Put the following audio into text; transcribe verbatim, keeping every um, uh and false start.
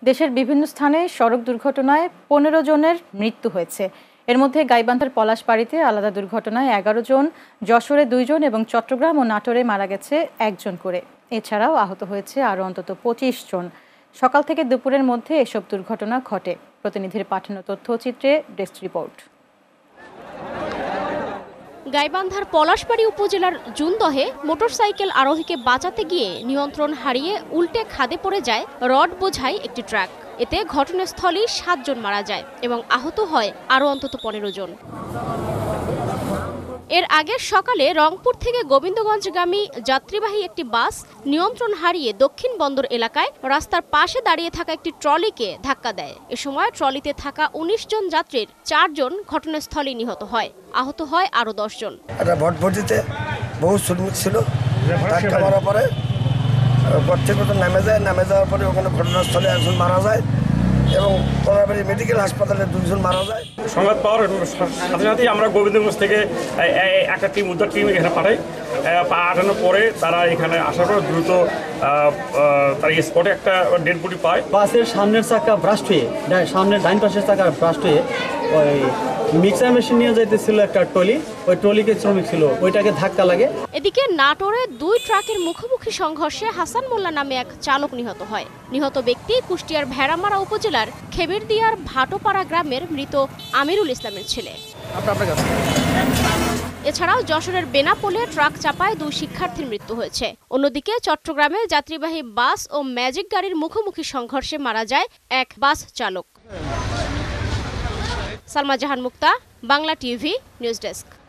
দেশের বিভিন্ন স্থানে সড়ক দুর্ঘটনায় পনেরো জনের মৃত্যু হয়েছে। এর মধ্যে গাইবান্ধার পলাশবাড়ীতে আলাদা দুর্ঘটনায় এগারো জন, যশোরে দুইজন এবং চট্টগ্রাম ও নাটোরে মারা গেছে একজন করে। এছাড়াও আহত হয়েছে আরও অন্তত পঁচিশ জন। সকাল থেকে দুপুরের মধ্যে এসব দুর্ঘটনা ঘটে। প্রতিনিধির পাঠানো তথ্যচিত্রে ডেস্ক রিপোর্ট। গাইবান্ধার পলাশবাড়ী উপজেলার জুনদহে মোটরসাইকেল আরোহীকে বাঁচাতে গিয়ে নিয়ন্ত্রণ হারিয়ে উল্টে খাদে পড়ে যায় রড বোঝাই একটি ট্রাক। এতে ঘটনাস্থলেই সাতজন মারা যায় এবং আহত হয় আরও অন্তত পনেরো জন। এর আগের সকালে রংপুর থেকে গোবিন্দগঞ্জগামী যাত্রীবাহী একটি বাস নিয়ন্ত্রণ হারিয়ে দক্ষিণ বন্দর এলাকায় রাস্তার পাশে দাঁড়িয়ে থাকা একটি ট্রলিকে ধাক্কা দেয়। এ সময় ট্রলিতে থাকা উনিশ জন যাত্রীর চারজন ঘটনাস্থলেই নিহত হয়, আহত হয় আরও দশ জন। ভটভটিতে বহু শ্রমিক ছিল, ধাক্কা মারার পরে কর্তৃপক্ষ নামে যায়, নামে যাওয়ার পরে ওখানে ঘটনাস্থলে একজন মারা যায় এবং পলাশবাড়ী মেডিকেল হাসপাতালে দুজন মারা যায়। সংবাদ পাওয়ার সাথে সাথেই আমরা গোবিন্দগঞ্জ থেকে একটা টিম উদ্ধার টিম এখানে পাঠাই। পাঠানোর পরে তারা এখানে আসার পর দ্রুত তারা স্পটে একটা ডেড বডি পায়। বাসের সামনের চাকা ব্রাস্ট হয়ে, সামনের ডাইন পাশের চাকা ব্রাস্ট হয়ে ওই মিক্সার মেশিন নিয়ে যাইতেছিল একটা ট্রলি, ওই ট্রলিকে শ্রমিক ছিল, ওইটাকে ধাক্কা লাগে। এদিকে নাটোরে দুই ট্রাকের মুখোমুখি সংঘর্ষে হাসান মোল্লা নামে এক চালক নিহত হয়। নিহত ব্যক্তি কুষ্টিয়ার ভেড়ামারা উপজেলার খেবেরদিয়ার ভাটোপাড়া গ্রামের মৃত আমিরুল ইসলামের ছেলে। এছাড়াও যশোরের বেনাপোলে ট্রাক চাপায় দুই শিক্ষার্থীর মৃত্যু হয়েছে। অন্যদিকে চট্টগ্রামে যাত্রীবাহী বাস ও ম্যাজিক গাড়ির মুখোমুখি সংঘর্ষে মারা যায় এক বাস চালক। Salma Jahan Mukta, Bangla TV, news desk.